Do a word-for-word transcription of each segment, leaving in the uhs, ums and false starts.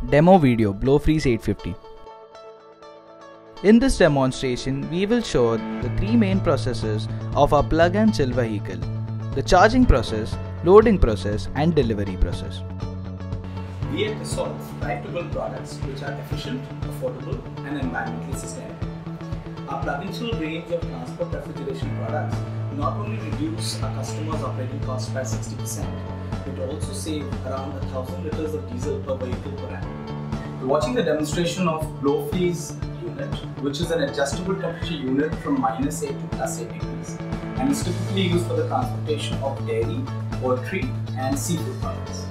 Demo video Blowfreeze eight fifty. In this demonstration, we will show the three main processes of our plug and chill vehicle: the charging process, loading process, and delivery process. We at Dassault strive to build products which are efficient, affordable, and environmentally sustainable. Our plug and chill range of transport refrigeration products not only reduce our customers' operating costs by sixty percent, but also save around one thousand liters of diesel per vehicle per annum. We're watching the demonstration of Blowfreeze unit, which is an adjustable temperature unit from minus eight to plus eight degrees, and is typically used for the transportation of dairy, poultry, and seafood products.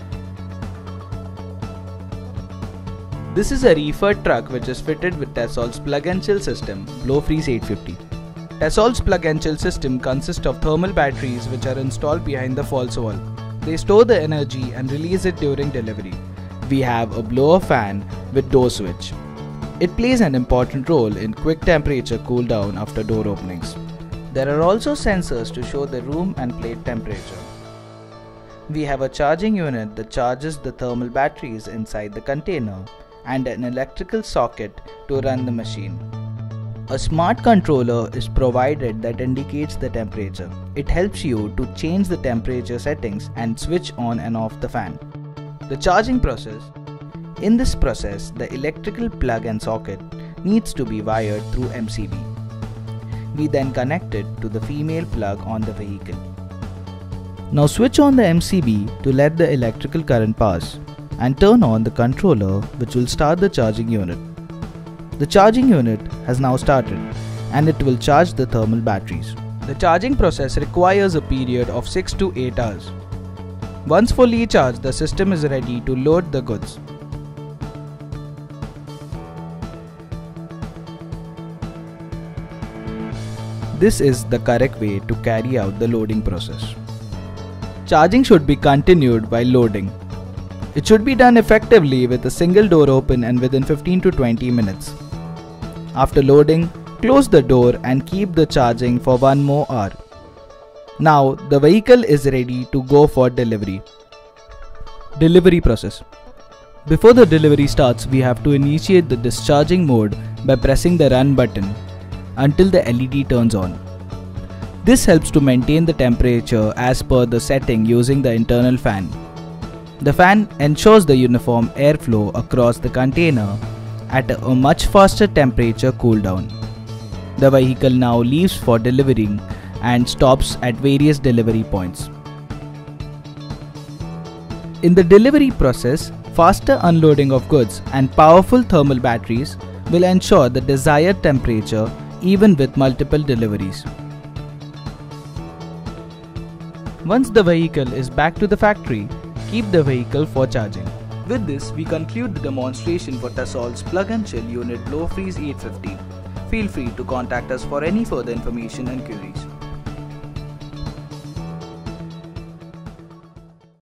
This is a reefer truck which is fitted with Dassault's plug and chill system, Blowfreeze eight fifty. Dassault's plug and chill system consists of thermal batteries which are installed behind the false wall. They store the energy and release it during delivery. We have a blower fan with door switch. It plays an important role in quick temperature cool down after door openings. There are also sensors to show the room and plate temperature. We have a charging unit that charges the thermal batteries inside the container and an electrical socket to run the machine. A smart controller is provided that indicates the temperature. It helps you to change the temperature settings and switch on and off the fan. The charging process. In this process, the electrical plug and socket needs to be wired through M C B. We then connect it to the female plug on the vehicle. Now switch on the M C B to let the electrical current pass, and turn on the controller which will start the charging unit. The charging unit has now started and it will charge the thermal batteries. The charging process requires a period of six to eight hours. Once fully charged, the system is ready to load the goods. This is the correct way to carry out the loading process. Charging should be continued while loading. It should be done effectively with a single door open and within fifteen to twenty minutes. After loading, close the door and keep the charging for one more hour. Now the vehicle is ready to go for delivery. Delivery process. Before the delivery starts, we have to initiate the discharging mode by pressing the run button until the L E D turns on. This helps to maintain the temperature as per the setting using the internal fan. The fan ensures the uniform airflow across the container at a much faster temperature cool down. The vehicle now leaves for delivering and stops at various delivery points. In the delivery process, faster unloading of goods and powerful thermal batteries will ensure the desired temperature even with multiple deliveries. Once the vehicle is back to the factory, keep the vehicle for charging. With this, we conclude the demonstration for Dassault's plug and chill unit Blowfreeze eight fifty. Feel free to contact us for any further information and queries.